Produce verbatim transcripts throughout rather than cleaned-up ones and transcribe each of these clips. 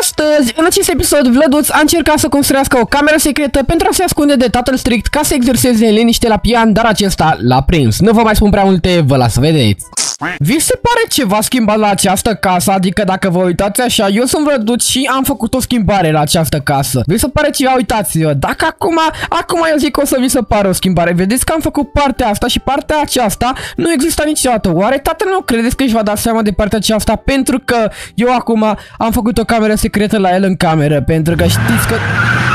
Astăzi, în acest episod, Vlăduț a încercat să construiască o cameră secretă pentru a se ascunde de tatăl strict ca să exerseze în liniște la pian, dar acesta l-a prins. Nu vă mai spun prea multe, vă las să vedeți. Vi se pare ceva schimbat la această casă? Adică dacă vă uitați așa, eu sunt Vlăduț și am făcut o schimbare la această casă. Vi se pare ceva? Uitați-vă. Dacă acum, acum eu zic o să vi se pare o schimbare. Vedeți că am făcut partea asta și partea aceasta nu există niciodată. Oare tatăl meu credeți că își va da seama de partea aceasta? Pentru că eu acum am făcut o cameră secretă la el în cameră. Pentru că știți că...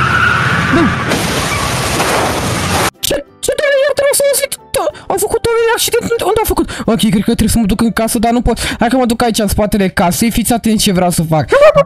Ce? Ce de eu trebuie să auzit? Am făcut un accident. Unde am făcut? Ok, cred că trebuie să mă duc în casă, dar nu pot. Hai că mă duc aici în spatele casei. Fiți atenți ce vreau să fac.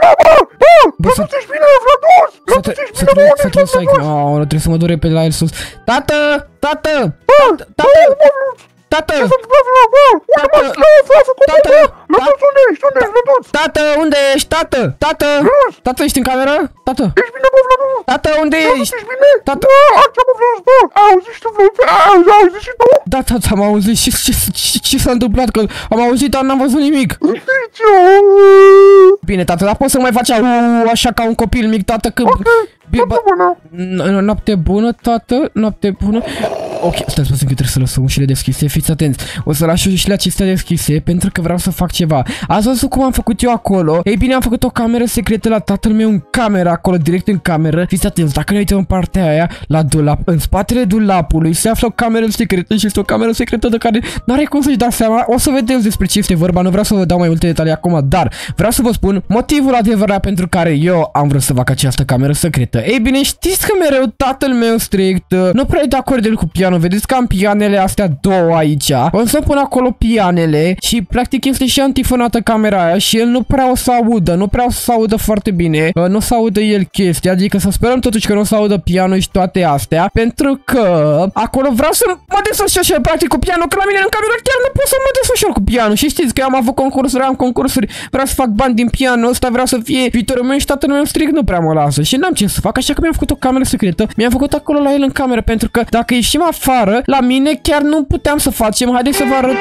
Bă, să te-și bine, Vlăduț! Să te-și bine, bă, unde ești, Vlăduț? Trebuie să mă duc repede la el sus. Tată! Tată! Tată! Tată! Ce s-a întâmplat, Vlăduț? Unde mă scrie, frate, cum e, bă? Vlăduț, unde ești? Unde ești, Vlăduț? Tată, unde ești? Tată! Tată! Tată, ești în cameră? Tată! Ești bine, bă, Vlăduț? Tată, unde ești? Ești bine? Tată! Bă, aici, mă, Vlăduț, bă! Auzi și tu, Vlăduț? Auzi, auzi și tu? Da, tată, am auzit. Ce, ce, ce, ce s-a întâmplat? Că am auzit, dar n-am văzut nimic. Nici. Bine, tată, dar poți să mai faci așa ca un copil mic, tată, că... Ok, noapte bună. Noapte bună, tată, noapte bună. Ok, stai să că trebuie să lăsăm ușile deschise, fiți atenți. O să las ușile acestea deschise pentru că vreau să fac ceva. Ați văzut cum am făcut eu acolo? Ei bine, am făcut o cameră secretă la tatăl meu în cameră, acolo, direct în cameră. Fiți atenți, dacă ne uităm în partea aia, la dulap, în spatele dulapului se află o cameră secretă și este o cameră secretă de care n-are cum să-și dea seama. O să vedeți despre ce este vorba, nu vreau să vă dau mai multe detalii acum, dar vreau să vă spun motivul adevărat pentru care eu am vrut să fac această cameră secretă. Ei bine, știți că mereu tatăl meu strict nu prea e de acord el cu pianul. Vedeți că am pianele astea două aici. O să pun acolo pianele și practic este și antifonată camera aia și el nu prea o să audă, nu prea o să audă foarte bine. Nu o să audă el chestia, adică să sperăm totuși că nu o să audă pianul și toate astea, pentru că acolo vreau să mă desfășor practic cu pianul, că la mine în cameră chiar nu pot să mă desfășor cu pianul. Și știți că eu am avut concursuri, am concursuri, vreau să fac bani din pianul ăsta, vreau să fie viitorul meu și tatăl meu strict nu prea mă lasă și n-am ce să fac, așa că mi-am făcut o cameră secretă. Mi-am făcut acolo la el în cameră, pentru că dacă ieșim afară, la mine chiar nu puteam să facem. Haideți să vă arăt.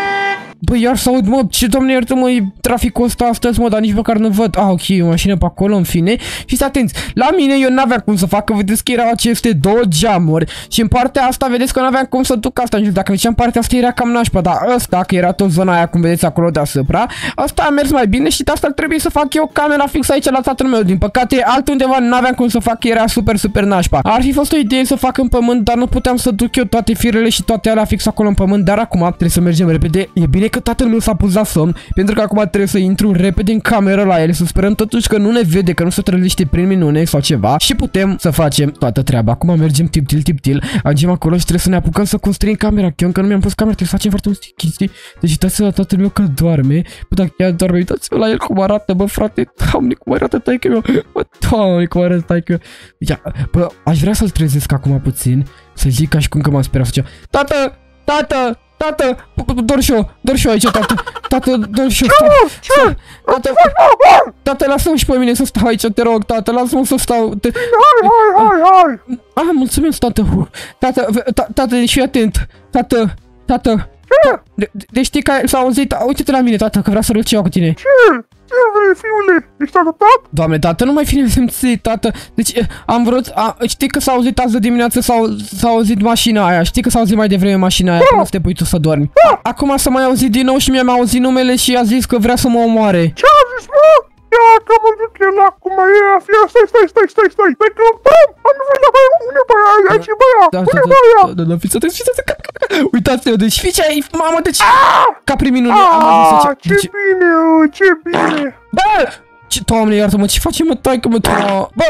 Băi, iar să aud, mă, ce doamne iartă-mă, e traficul ăsta astăzi, mă, dar nici măcar nu văd. Ah, ok, o mașină pe acolo, în fine. Fiți atenți, la mine eu n-aveam cum să fac, că vedeți că erau aceste două geamuri și în partea asta vedeți că n-aveam cum să duc asta. Dacă ziceam partea asta era cam nașpa, dar ăsta, că era tot zona aia, cum vedeți acolo deasupra, asta a mers mai bine și de asta trebuie să fac eu camera fix aici la tatăl meu. Din păcate, altundeva n-aveam cum să fac, era super, super nașpa. Ar fi fost o idee să fac în pământ, dar nu puteam să duc eu toate firele și toate alea fix acolo în pământ, dar acum trebuie să mergem repede. E bine că tatăl meu s-a pus la somn, pentru că acum trebuie să intru repede în cameră la el, să sperăm totuși că nu ne vede, că nu se trezește prin minune sau ceva și putem să facem toată treaba. Acum mergem tip-til, tip-til, ajungem acolo și trebuie să ne apucăm să construim camera, că eu încă nu mi-am pus camera, trebuie să facem foarte multe chestii. Deci uitați-vă la tatăl meu că doarme, bă, dacă chiar doarme, uitați-vă la el cum arată, bă, frate, doamne, cum arată taică meu, bă, doamne, cum arată taică. Ia, bă, aș vrea să-l trezesc acum puțin, să zic ca și cum că m-am speriat să zic, tată, tată, tată, dor și eu, dor și eu aici, tată, tată, dor și eu, tată, tată, tată, lasă-mă și pe mine să stau aici, te rog, tată, lasă-mă să stau, hai, hai, hai, hai, ah, mulțumesc, tată, tată, tată, deci fii atent, tată, tată, deci știi că s-a auzit, uite-te la mine, tată, că vreau să rog ceva cu tine. Ce? Ce vrei, fiule? Ești adoptat? Doamne, tată, nu mai fi nesimțit, tată. Deci, am vrut, a, știi că s-a auzit azi de dimineață, s-a auzit mașina aia, știi că s-a auzit mai devreme mașina aia, până să te pui tu să dormi. A, acum s-a mai auzit din nou și mi-a mai auzit numele și a zis că vrea să mă omoare. Ce a zis, mă? Ia că mă duc el acum, ia, fia, stai, stai, stai, stai, stai, stai, că, bam, am văzut, băia, unde băia, aici e băia, unde băia? Da, da, fiți atenți, fiți atenți, uitați-vă, deci fiți aici, mamă, deci, ca prin minune, am văzut ce bine, ce bine. Bă! Ce, Doamne, iartă-mă, ce face, mă, taică, mă, bă!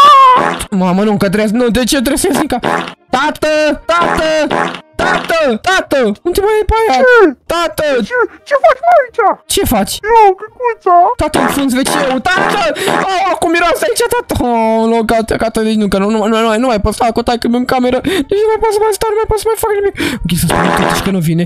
Mamă, nu, că trebuie, nu, de ce trebuie să ies, tată, tată! Tată! Tată! Unde mai e pe aia? Ce? Tată! Ce? Ce faci, mă, aici? Ce faci? Eu, căcuța! Tată, înfunzi veceu! Tată! Oh, acum miroase aici, tată! Oh, no, gata, gata, deci nu, că nu, nu, nu, nu, nu mai pot sta cu taică-mi în cameră. Deci nu mai pot să mai stau, nu mai pot să mai fac nimic. Ok, să spun totuși că nu vine.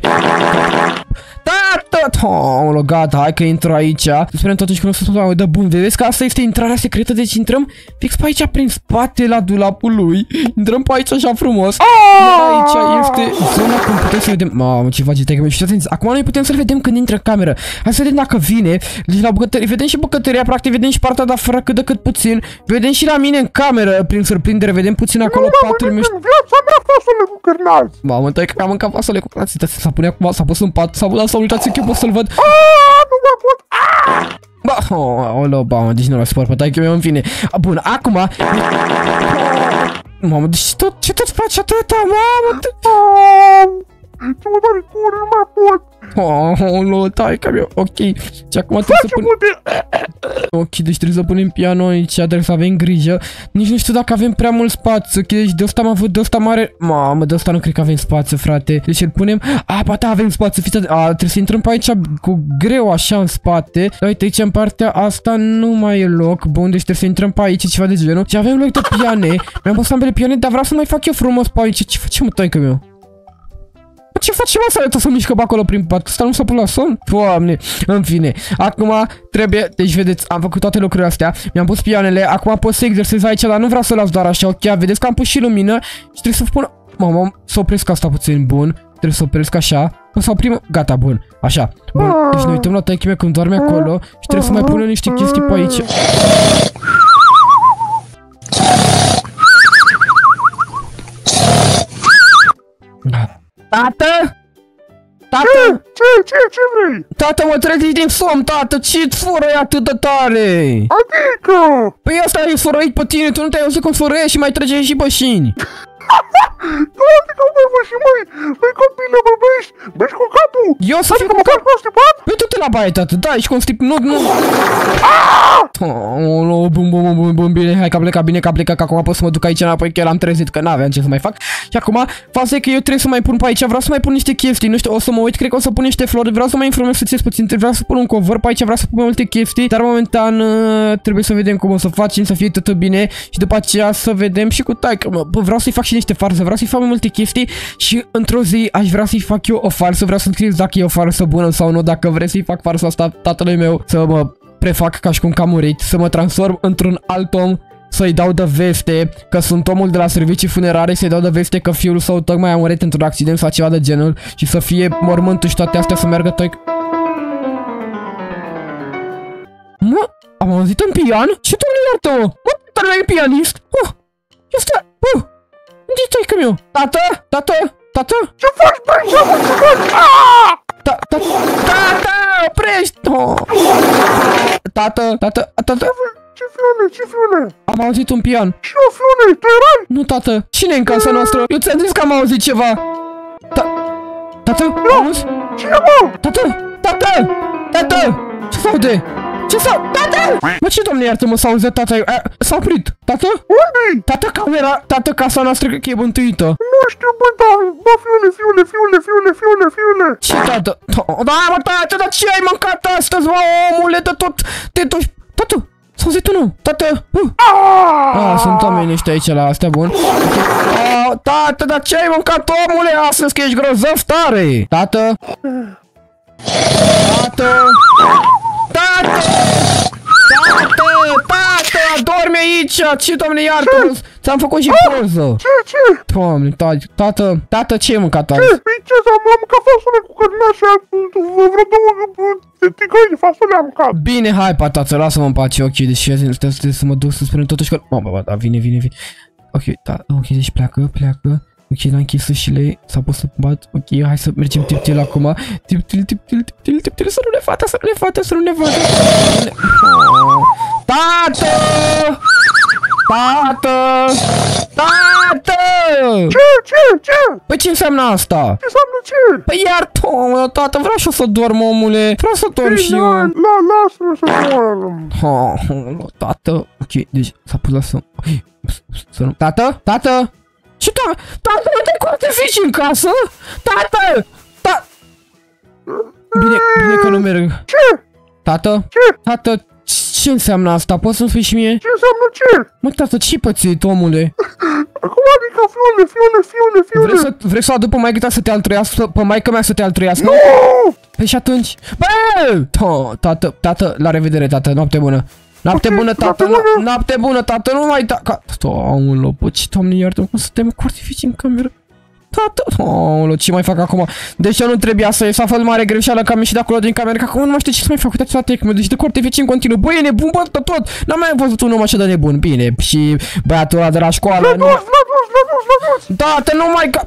Tată! Oh, no, gata, hai că intru aici. Să sperăm totuși că nu se spune, dă bun, vedeți că asta este intrarea secretă, deci intrăm fix pe aici, prin spate, la dulapul lui. Intrăm pe aici așa frumos. Iar aici este Sună acum, putem să vedem... Mamă, ce face taică-miu. Și atenți, acum noi putem să-l vedem când intră în cameră. Hai să vedem dacă vine. Deci la bucătărie, vedem și bucătăria, practic, vedem și partea de afară cât de cât puțin. Vedem și la mine în cameră, prin surprindere, vedem puțin acolo patul meu. Nu, viața mea fasole cu cârnați. Mamă, taică că am mâncat fasole cu cârnați. S-a pune acum, s-a pus în pat, s-a pus, uitați că eu pot să-l văd. Aaaa, nu mai pot. Aaaa! Ba, oh, oh, ba, deci nu l-a supăr pe taică meu, în fine. Bun, acum... Mamă, deci tot, ce tot faci atâta, mamă? Ce mă doare curul, nu mai pot. Oh, oh, taică meu, ok. Și acum trebuie să punem... Ok, deci trebuie să punem piano aici, trebuie să avem grijă. Nici nu știu dacă avem prea mult spațiu, ok, deci de ăsta am avut, de ăsta mare... Mamă, de ăsta nu cred că avem spațiu, frate. Deci îl punem... A, poate avem spațiu, fiți atent. A, trebuie să intrăm pe aici cu greu așa în spate. Uite, aici în partea asta nu mai e loc. Bun, deci trebuie să intrăm pe aici, ceva de genul. Și avem loc de piane. Mi-am pus ambele piane, dar vreau să mai fac eu frumos pe aici. Ce facem, taică meu? Ce face mă să arătă să mișcă pe acolo prin pat? Ăsta nu s-a pus la somn? Doamne, în fine. Acum trebuie, deci vedeți, am făcut toate lucrurile astea. Mi-am pus pianele, acum pot să exersez aici, dar nu vreau să las doar așa, ok? Vedeți că am pus și lumină și trebuie să pun... Mamă, să opresc asta puțin, bun. Trebuie să opresc așa. O să oprim... Gata, bun. Așa. Bun, deci ne uităm la taică meu când doarme acolo și trebuie să mai punem niște chestii pe aici. Tată? Tată? Ce? Ce? Ce vrei? Tată, mă trezi din somn, tată, ce-ți furăi atât de tare? Adică? Păi asta e sfărăit pe tine, tu nu te-ai auzit cum sfărăiești și mai trăgeai și bășini. Doamne, că mă vă și măi, băi copile, bă, băiești, băiești cu capul. Eu să fiu cu capul constipat? Păi tu te la baie, tată, da, ești constip, nu, nu. Oh, bun, bun, bun, bun, bine, hai că a plecat, bine că a plecat, că acum pot să mă duc aici înapoi, că l-am trezit, că n-aveam ce să mai fac. Și acum, faza e că eu trebuie să mai pun pe aici, vreau să mai pun niște chestii, nu știu, o să mă uit, cred că o să pun niște flori, vreau să mai informez puțin, vreau să pun un cover pe aici, vreau să pun mai multe chestii, dar momentan trebuie să vedem cum o să facem, să fie tot bine și după aceea să vedem și cu taică, mă, vreau să-i fac și niște farse, vreau să-i fac mai multe chestii și într-o zi aș vrea să-i fac eu o farsă, vreau să scrieți dacă e o farsă bună sau nu, dacă vreți să-i fac farsa asta tatălui meu, să mă prefac ca și cum că am murit, să mă transform într-un alt om, să-i dau de veste că sunt omul de la servicii funerare, să-i dau de veste că fiul său tocmai a murit într-un accident sau ceva de genul și să fie mormântul și toate astea să meargă tăi... Mă, am auzit un pian? Ce tu iartă-mă? Mă, dar e pianist? Oh, este... Oh, unde-i taică meu? Tată? Tată? Tată? Ce faci, băi? Ce faci? Ce faci? Tată? Tată! Oprești! Tată? Tată? Tată? Ce fiule? Ce fiule? Am auzit un pian. Și eu, fiule, tu erai? Nu, tată. Cine e în casa noastră? Eu ți-am zis că am auzit ceva. Ta... Tată? Auzi? Cine, mă? Tată? Tată? Tată? Ce s-aude? Ce s-a... Tată! Mă, ce domne iartă-mă s-a auzit, tată? S-a oprit. Tată? Unde-i? Tată, camera... Tată, casa noastră cred că e bântuită. Nu știu, bă, da, bă, fiule, fiule, fiule, fiule, fiule, fiule. Ce, tată? Da, mă, tată, dar ce ai mâncat astăzi, mă, omule, de tot... De tot... Tată! S-a auzit unul! Tată! Uh. Ah, sunt oamenii ăștia aici la astea, bun. Ah, tată, dar ce ai mâncat, omule, astăzi, că ești grozav tare? Tată? Tată! Tată! Tată! Tată! Adormi aici! Ce, doamne, iartă-mă! Ți-am făcut și poză! Ce, ce? Doamne, tată, tată, tată, ce ai mâncat azi? Ce? Păi ce, am mâncat fasole cu cărnașa, vreo două tigăi de fasole am mâncat. Bine, hai, patață, lasă-mă în pace, ok, deci trebuie să mă duc să spunem totuși că... Mamă, bă, da, vine, vine, vine. Ok, da, ok, deci pleacă, pleacă. Ok, l-a închis ușile, s-a pus să bat, ok, hai să mergem tip-til acum. Tip-til, tip-til, tip-til, tip-til, să nu ne fată, să nu ne fată, să nu ne fată. Tată! Tată! Tată! Ce, ce, ce? Păi ce înseamnă asta? Ce înseamnă ce? Păi iartă-mă, tată, vreau și eu să dorm, omule. Vreau să dorm și eu. La, lasă-mă să dorm. Ha, tată, ok, deci s-a pus la somn. Să nu... Tată? Tată? Ce tată? Tată, nu te cortifici în casă? Tată! Ta... Bine, bine că nu merg. Ce? Tată? Ce? Tată, ce înseamnă asta? Poți să-mi spui și mie? Ce înseamnă ce? Mă, tată, ce-i pățit, omule? Acum adică, fiule, fiule, fiule, fiule. Vrei să, vrei să aduc pe maică ta să te altrăiască? Pe maică mea să te altrăiască? Nu! Păi și atunci? Bă! Tată, tată, la revedere, tată, noapte bună. Noapte okay, bună, tată, noapte bună. noapte bună, tată, nu mai da... Doamne, bă, ce, doamne, iartă-mă, cum să te cortifici în cameră? tată. Oh, ce mai fac acum? Deci eu nu trebuia să ies, a fost mare greșeală că am ieșit de acolo din cameră, că acum nu mai știu ce să mai fac, uitați la tehnică, deci de corte vecin continuu. Băi, e nebun, bă, tot, tot. N-am mai văzut un om așa de nebun. Bine, și băiatul ăla de la școală. Vladus, nu... Vladus, Vladus, Vladus. Tată, nu mai ca...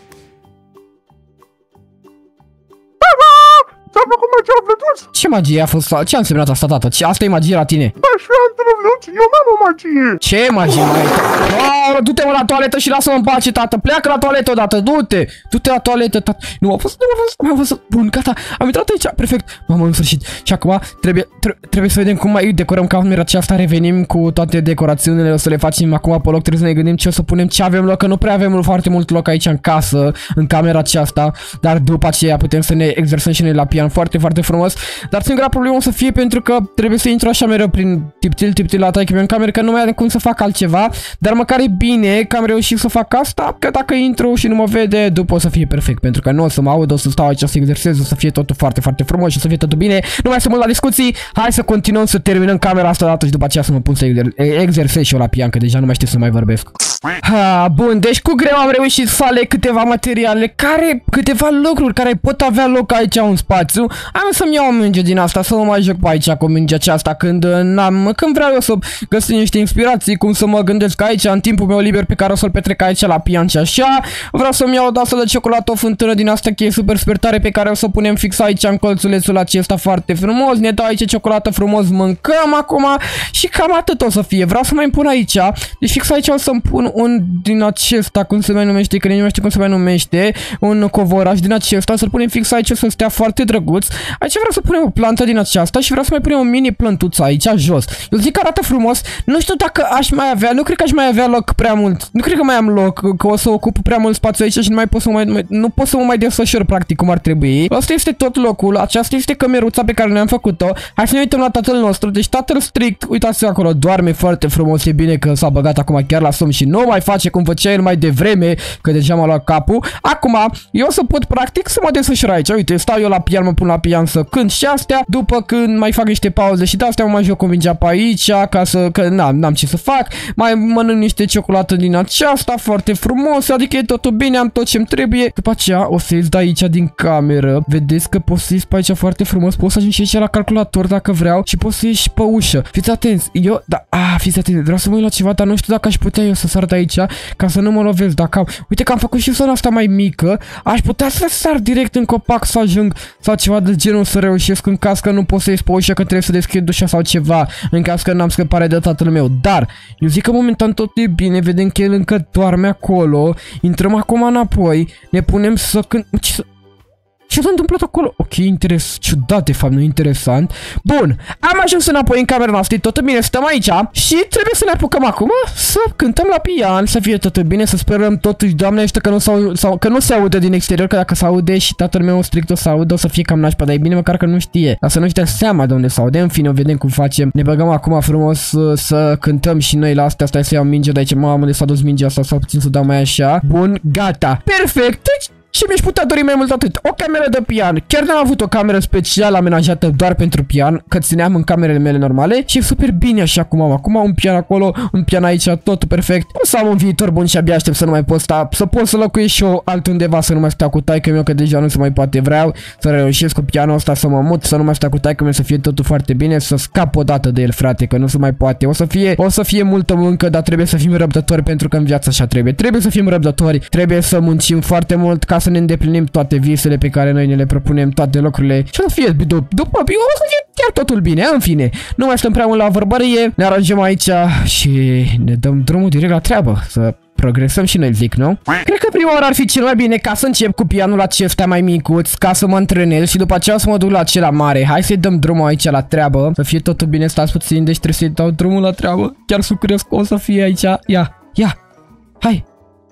Ți-a plăcut magia, Vladus? Ce magie a fost? Ce a însemnat asta, tată? Ce, asta e magie la tine? Da, și eu am Vladus, eu n-am o magie. Ce magie, mai? Oh, du-te mă la toaletă și lasă-mă în pace, tată. Pleacă la toaletă odată, du-te. Du-te la toaletă, tată. Nu, a fost, nu a fost, nu a fost. Bun, gata. Am intrat aici, perfect. Mamă, în sfârșit. Și acum trebuie, trebuie să vedem cum mai decorăm camera aceasta. Revenim cu toate decorațiunile, o să le facem acum pe loc. Trebuie să ne gândim ce o să punem, ce avem loc, că nu prea avem foarte mult loc aici în casă, în camera aceasta. Dar după aceea putem să ne exersăm și noi la pian foarte, foarte frumos. Dar singura problemă o să fie pentru că trebuie să intru așa mereu prin tiptil, tiptil la taică în cameră, că nu mai am cum să fac altceva. Dar măcar e bine că am reușit să fac asta, că dacă intru și nu mă vede, după o să fie perfect, pentru că nu o să mă aud, o să stau aici să exersez, o să fie totul foarte, foarte frumos și o să fie totul bine. Nu mai sunt mult la discuții, hai să continuăm să terminăm camera asta dată și după aceea să mă pun să exer exersez și eu la pian, că deja nu mai știu să mai vorbesc. Ha, bun, deci cu greu am reușit să aleg câteva materiale, care, câteva lucruri care pot avea loc aici în spațiu. Am să-mi iau o minge din asta, să mă mai joc pe aici cu mingea aceasta când n-am, când vreau eu să găsesc niște inspirații, cum să mă gândesc aici în timpul meu liber pe care o să-l petrec aici la pian și așa. Vreau să-mi iau o dasă de ciocolată, o fântână din asta cheie super super tare pe care o să o punem fix aici în colțulețul acesta foarte frumos. Ne dau aici ciocolată frumos, mâncăm acum și cam atât o să fie. Vreau să mai pun aici, deci fix aici o să-mi pun un din acesta, cum se mai numește, că nu mai știu cum se mai numește, un covoraș din acesta, să-l punem fix aici să stea foarte drăguț. Aici vreau să punem o plantă din aceasta și vreau să mai punem o mini plantuță aici jos. Eu zic că arată frumos. Nu știu dacă aș mai avea, nu cred că aș mai avea loc prea mult. Nu cred că mai am loc, că o să ocup prea mult spațiu aici și nu mai pot să mă mai, nu pot să mă mai desfășor practic cum ar trebui. Asta este tot locul, aceasta este cămeruța pe care ne-am făcut-o. Hai să ne uităm la tatăl nostru. Deci tatăl strict, uitați acolo, doarme foarte frumos, e bine că s-a băgat acum chiar la somn și nu mai face cum făcea el mai devreme, că deja m-a luat capul. Acum, eu o să pot practic să mă desfășor aici. Uite, stau eu la pian, mă pun la pian să cânt și astea. După când mai fac niște pauze și de-astea mă mai joc cu mingea pe aici, ca să, că n-am ce să fac. Mai mănânc niște ciocolată din aceasta, foarte frumos, adică e totul bine, am tot ce-mi trebuie. După aceea o să ies de aici din cameră. Vedeți că pot să ies pe aici foarte frumos, pot să ajung și aici la calculator dacă vreau și pot să ies și pe ușă. Fiți atenți, eu, da, a, fiți atenți, vreau să mă uit la ceva, dar nu știu dacă aș putea eu să sar de aici, ca să nu mă lovesc, dacă am, uite că am făcut și zona asta mai mică, aș putea să sar direct în copac să ajung sau ceva de genul să reușesc în caz că nu pot să ies pe ușă, că trebuie să deschid ușa sau ceva, în caz că n-am scăpare de tatăl meu. Dar, eu zic că momentan tot e bine, vedem că el încă doarme acolo, intrăm acum înapoi, ne punem să când... Ce să... Ce s-a întâmplat acolo? Ok, interes, ciudat de fapt, nu interesant. Bun, am ajuns înapoi în camera noastră, tot bine, stăm aici și trebuie să ne apucăm acum să cântăm la pian, să fie tot bine, să sperăm totuși, Doamne, ăștia că nu, sau, că nu se aude din exterior, că dacă se aude și tatăl meu strict o să audă, o să fie cam nașpa, dar e bine măcar că nu știe, dar să nu-și dea seama de unde se aude. În fine, o vedem cum facem. Ne băgăm acum frumos să, să cântăm și noi la astea, stai să iau mingea de aici, mamă, de s-a dus mingea asta, sau puțin să dau mai așa. Bun, gata, perfect, deci... Și mi-aș putea dori mai mult atât. O cameră de pian. Chiar n-am avut o cameră specială amenajată doar pentru pian, că țineam în camerele mele normale. Și e super bine așa cum am. Acum un pian acolo, un pian aici, totul perfect. O să am un viitor bun și abia aștept să nu mai pot sta, să pot să locuiesc și eu altundeva, să nu mai stau cu taică meu, că deja nu se mai poate. Vreau să reușesc cu pianul ăsta, să mă mut, să nu mai stau cu taică meu, să fie totul foarte bine, să scap odată de el, frate, că nu se mai poate. O să fie, o să fie multă muncă, dar trebuie să fim răbdători, pentru că în viața așa trebuie. Trebuie să fim răbdători, trebuie să muncim foarte mult ca să ne îndeplinim toate visele pe care noi ne le propunem, toate lucrurile. Și o să fie după, după o să fie chiar totul bine. În fine, nu mai stăm prea mult la vorbărie, ne aranjăm aici și ne dăm drumul direct la treabă, să progresăm și noi, zic, nu? Cred că prima oară ar fi cel mai bine ca să încep cu pianul acesta mai micuț, ca să mă antrenez și după aceea să mă duc la acela mare. Hai să-i dăm drumul aici la treabă, să fie totul bine, stați puțin, deci trebuie să-i dau drumul la treabă. Chiar sunt curios cum o să fie aici. Ia, ia, hai.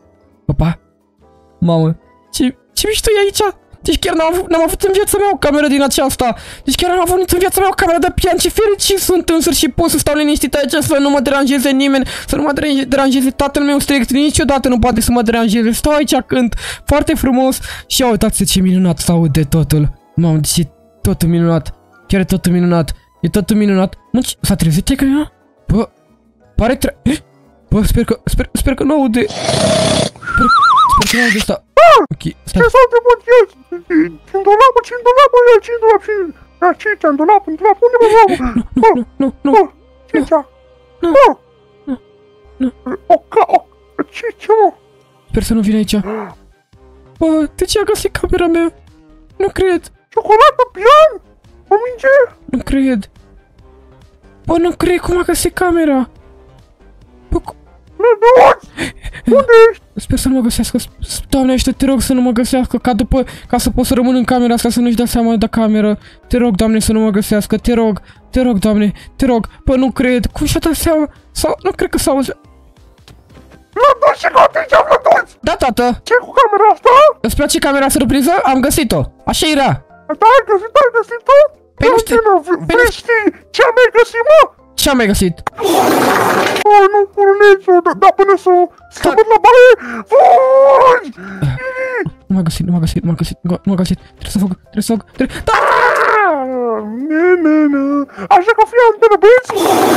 Opa. Mamă, ce, ce mișto e aici? Deci chiar n-am avut, avut în viața mea o cameră din aceasta. Deci chiar n-am avut în viața mea o cameră de pian. Ce fericit sunt însă și pot să stau liniștit aici, să nu mă deranjeze nimeni, să nu mă deranjeze tatăl meu strict. Niciodată nu poate să mă deranjeze. Stau aici, cânt foarte frumos. Și ia uitați ce minunat se aude totul. Mamă, deci e totul minunat. Chiar e totul minunat. E totul minunat. Mă, s-a trezit taică mea? Bă, pare tre... Bă, sper că, sper, sper că nu aude. Sper... Sper că nu auzi asta. Ok, stai. Ce s-a întâmplat el? În dulapă, ce în dulapă, el, ce în dulap, ce... Da, ce în dulap, în dulap, unde mă mamă? Nu, nu, nu, nu, nu. Ce ce? Nu, nu, nu. O, ca, o, ce, ce mă? Sper să nu vină aici. Bă, de ce a găsit camera mea? Nu cred. Ciocolată, pian? O minge? Nu cred. Bă, nu cred cum a găsit camera. Bă, cu... Unde ești? Sper să nu mă găsească. Doamne, ajută, te rog să nu mă găsească, ca după, ca să pot să rămân în camera asta, să nu-și dea seama de cameră. Te rog, Doamne, să nu mă găsească, te rog, te rog, Doamne, te rog. Bă, nu cred, cum și-a dat seama? Sau, nu cred că s-a auzit. Vlăduț, ce gătești, Vlăduț? Da, tată. Ce cu camera asta? Îți place camera surpriză? Am găsit-o. Așa era. Da, ai găsit, ai găsit-o? Păi nu știu. Vrei știi ce am mai găsit, mă? Ce am mai găsit? Bă, nu, purulețu, dar până să să mă la baie, fugi! Nu m-a găsit, nu m-a găsit, nu m-a găsit, nu m-a găsit. Trebuie să fug, trebuie să fug, trebuie... Da! Ne, ne, ne. Așa că fii antenă, băieți!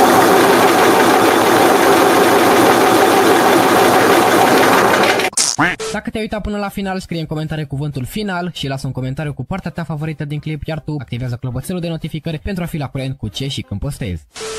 Dacă te-ai uitat până la final, scrie în comentarii cuvântul final și lasă un comentariu cu partea ta favorită din clip, iar tu activează clopoțelul de notificări pentru a fi la curent cu ce și când postezi.